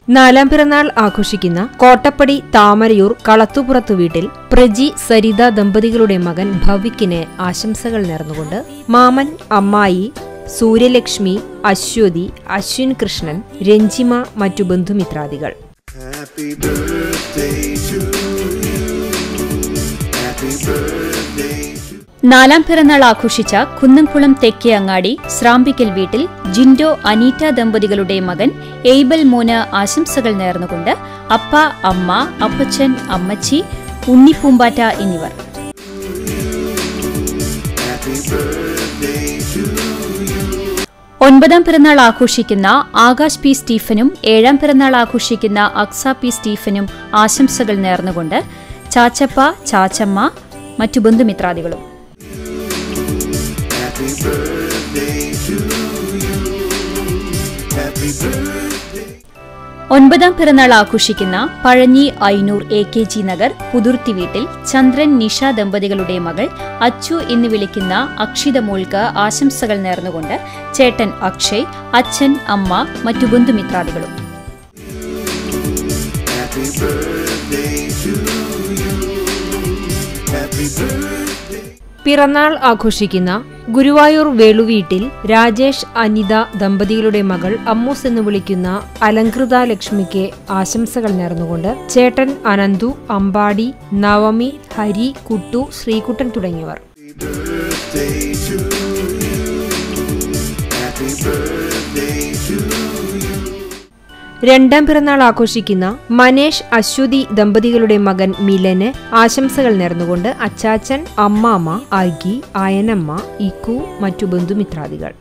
നാലാം പിറന്നാൾ ആഘോഷിക്കുന്ന കോട്ടപ്പടി താമരയൂർ കളത്തുപുറത്തു വീട്ടിൽ പ്രജി സരിത ദമ്പതികളുടെ മകൻ ഭവിക്കിന് ആശംസകൾ നേർന്നുകൊണ്ട് മാമൻ, അമ്മായി, സൂര്യലക്ഷ്മി, അശ്വതി, അശ്വിൻ കൃഷ്ണൻ, രഞ്ജിമ, മറ്റു ബന്ധുമിത്രാദികൾ. നാലാം പിറന്നാൾ ആഘോഷിച്ച കുന്നംകുളം തെക്കേ അങ്ങാടി സ്രാമ്പിക്കൽ വീട്ടിൽ ജിൻഡോ, അനീറ്റ ദമ്പതികളുടെ മകൻ എയ്ബൽ മോന് ആശംസകൾ നേർന്നുകൊണ്ട് അപ്പ, അമ്മ, അപ്പച്ചൻ, അമ്മച്ചി, ഉണ്ണിപ്പൂമ്പാറ്റ എന്നിവർ. ഒൻപതാം പിറന്നാൾ ആഘോഷിക്കുന്ന ആകാശ് പി സ്റ്റീഫനും ഏഴാം പിറന്നാൾ ആഘോഷിക്കുന്ന അക്സ പി സ്റ്റീഫനും ആശംസകൾ നേർന്നുകൊണ്ട് ചാച്ചപ്പ, ചാച്ചമ്മ, മറ്റു ബന്ധുമിത്രാദികളും. ഒൻപതാം പിറന്നാൾ ആഘോഷിക്കുന്ന പഴഞ്ഞി ഐനൂർ AKG നഗർ പുതുർത്തി വീട്ടിൽ ചന്ദ്രൻ, നിഷ ദമ്പതികളുടെ മകൾ അച്ചു എന്ന് വിളിക്കുന്ന അക്ഷിതമോൾക്ക് ആശംസകൾ നേർന്നുകൊണ്ട് ചേട്ടൻ അക്ഷയ്, അച്ഛൻ, അമ്മ, മറ്റു ബന്ധുമിത്രാദികളും. പിറന്നാൾ ആഘോഷിക്കുന്ന ഗുരുവായൂർ വേളുവീട്ടിൽ രാജേഷ്, അനിത ദമ്പതികളുടെ മകൾ അമ്മൂസ് എന്ന് വിളിക്കുന്ന അലങ്കൃത ലക്ഷ്മിക്ക് ആശംസകൾ നേർന്നുകൊണ്ട് ചേട്ടൻ അനന്തു, അമ്പാടി, നവമി, ഹരി, കുട്ടു, ശ്രീകുട്ടൻ തുടങ്ങിയവർ. രണ്ടാം പിറന്നാൾ ആഘോഷിക്കുന്ന മനേഷ്, അശ്വതി ദമ്പതികളുടെ മകൻ മിലന് ആശംസകൾ നേർന്നുകൊണ്ട് അച്ചാച്ചൻ, അമ്മാമ്മ, അഗി, അയനമ്മ, ഇക്കു, മറ്റു ബന്ധുമിത്രാദികൾ.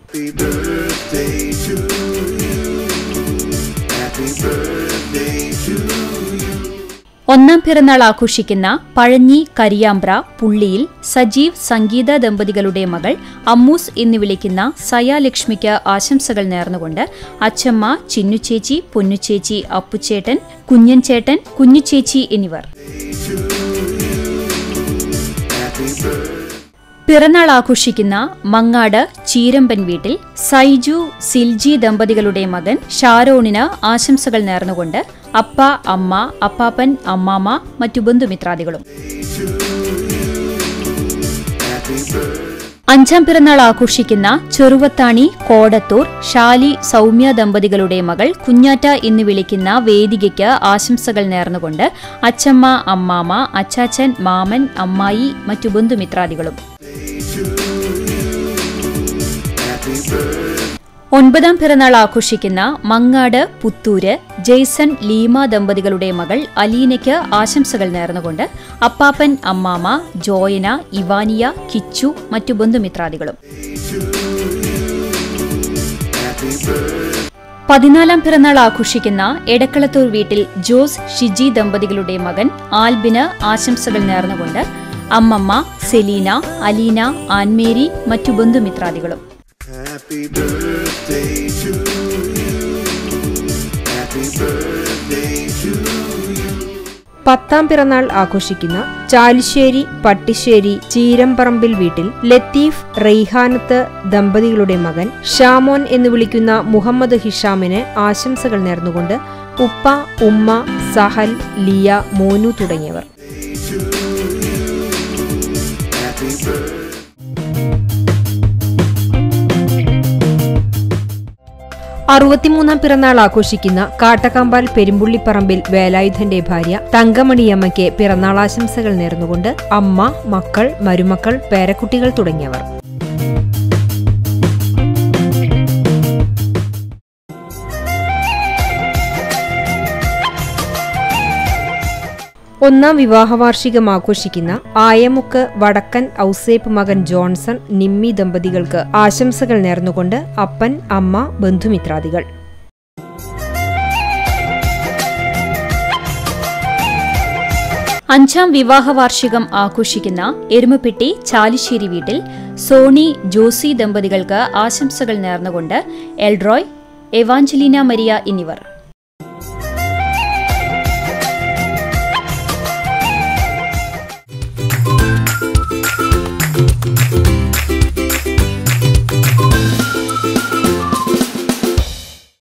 ഒന്നാം പിറന്നാൾ ആഘോഷിക്കുന്ന പഴഞ്ഞി കരിയാമ്പ്ര പുള്ളിയിൽ സജീവ്, സംഗീത ദമ്പതികളുടെ മകൾ അമ്മൂസ് എന്ന് വിളിക്കുന്ന സയാലക്ഷ്മിക്ക് ആശംസകൾ നേർന്നുകൊണ്ട് അച്ചമ്മ, ചിന്നുചേച്ചി, പൊന്നുചേച്ചി, അപ്പുചേട്ടൻ, കുഞ്ഞൻ ചേട്ടൻ, കുഞ്ഞുചേച്ചി എന്നിവർ. പിറന്നാൾ ആഘോഷിക്കുന്ന മങ്ങാട് ചീരമ്പൻ വീട്ടിൽ സൈജു, സിൽജി ദമ്പതികളുടെ മകൻ ഷാരോണിന് ആശംസകൾ നേർന്നുകൊണ്ട് അപ്പ, അമ്മ, അപ്പാപ്പൻ, അമ്മാമ്മ, മറ്റു ബന്ധുമിത്രാദികളും. അഞ്ചാം പിറന്നാൾ ആഘോഷിക്കുന്ന ചെറുവത്താണി കോടത്തൂർ ഷാലി, സൗമ്യ ദമ്പതികളുടെ മകൾ കുഞ്ഞാറ്റ എന്ന് വിളിക്കുന്ന വേദികയ്ക്ക് ആശംസകൾ നേർന്നുകൊണ്ട് അച്ചമ്മ, അമ്മാമ്മ, അച്ചാച്ചൻ, മാമൻ, അമ്മായി, മറ്റു ബന്ധുമിത്രാദികളും. ഒൻപതാം പിറന്നാൾ ആഘോഷിക്കുന്ന മങ്ങാട് പുത്തൂര് ജെയ്സൺ, ലീമ ദമ്പതികളുടെ മകൾ അലീനയ്ക്ക് ആശംസകൾ നേർന്നുകൊണ്ട് അപ്പാപ്പൻ, അമ്മാമ്മ, ജോയന, ഇവാനിയ, കിച്ചു, മറ്റു ബന്ധുമിത്രാദികളും. 14 പിറന്നാൾ ആഘോഷിക്കുന്ന എടക്കളത്തൂർ വീട്ടിൽ ജോസ്, ഷിജി ദമ്പതികളുടെ മകൻ ആൽബിന് ആശംസകൾ നേർന്നുകൊണ്ട് അമ്മമ്മ, സെലീന, അലീന, ആൻമേരി, മറ്റു ബന്ധുമിത്രാദികളും. പത്താം പിറന്നാൾ ആഘോഷിക്കുന്ന ചാലിശ്ശേരി പട്ടിശ്ശേരി ചീരംപറമ്പിൽ വീട്ടിൽ ലത്തീഫ്, റെയ്ഹാനത്ത് ദമ്പതികളുടെ മകൻ ഷാമോൻ എന്ന് വിളിക്കുന്ന മുഹമ്മദ് ഹിഷാമിന് ആശംസകൾ നേർന്നുകൊണ്ട് ഉപ്പ, ഉമ്മ, സഹൽ, ലിയ, മോനു തുടങ്ങിയവർ. 63 പിറന്നാൾ ആഘോഷിക്കുന്ന കാട്ടക്കാമ്പാൽ പെരുമ്പുള്ളിപ്പറമ്പിൽ വേലായുധന്റെ ഭാര്യ തങ്കമണിയമ്മയ്ക്ക് പിറന്നാളാശംസകൾ നേർന്നുകൊണ്ട് അമ്മ, മക്കൾ, മരുമക്കൾ, പേരക്കുട്ടികൾ തുടങ്ങിയവർ. ഒന്നാം വിവാഹവാർഷികം ആഘോഷിക്കുന്ന ആയമുക്ക് വടക്കൻ ഔസേപ്പ് മകൻ ജോൺസൺ, നിമ്മി ദമ്പതികൾക്ക് ആശംസകൾ നേർന്നുകൊണ്ട് അപ്പൻ, അമ്മ, ബന്ധുമിത്രാദികൾ. അഞ്ചാം വിവാഹവാർഷികം ആഘോഷിക്കുന്ന എരുമപ്പെട്ടി ചാലിശ്ശേരി വീട്ടിൽ സോണി, ജോസി ദമ്പതികൾക്ക് ആശംസകൾ നേർന്നുകൊണ്ട് എൽറോയ്, എവാഞ്ചലീന മരിയ എന്നിവർ.